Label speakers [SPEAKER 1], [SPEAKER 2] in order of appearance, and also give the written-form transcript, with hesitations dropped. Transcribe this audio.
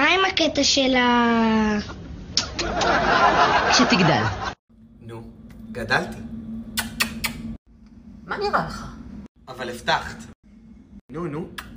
[SPEAKER 1] עם הקטע של
[SPEAKER 2] כשתגדל.
[SPEAKER 3] נו, גדלתי.
[SPEAKER 2] מה נראה לך?
[SPEAKER 3] אבל הבטחת. נו.